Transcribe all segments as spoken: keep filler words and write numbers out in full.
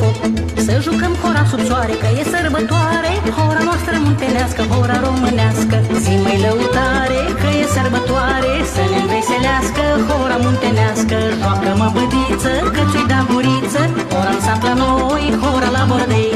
foc. Să jucăm hora sub soare, că e sărbătoare, hora noastră muntenească, hora românească. Zi mai lăutare, că e sărbătoare, să ne înveselească hora muntenească. Joacă-mă bădiță, că ți-i da guriță, hora în sat la noi, hora la bordei.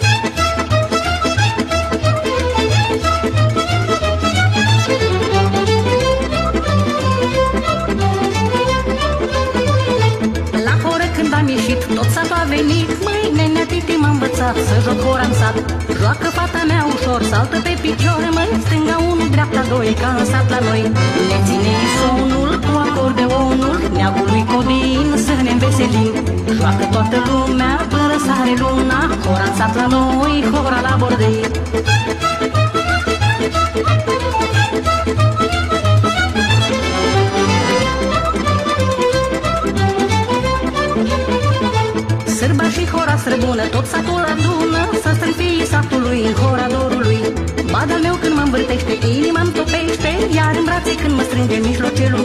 Am ieșit, tot satul a venit, măi, nenea titi m-a învățat să joc hora în sat. Joacă fata mea ușor, saltă pe picior, măi, stânga unu, dreapta doi, ca în sat la noi. Ne ține sonul cu acordeonul, neagului Codin, să ne înveselim. Joacă toată lumea până sare luna, hora în sat la noi, hora la bordei. Sârba și hora străbună, tot satul adună, să strâng fiii satului în hora dorului. Badal meu când mă învârtește, inima-mi topește, iar în brațe când mă strânge în mijlocelul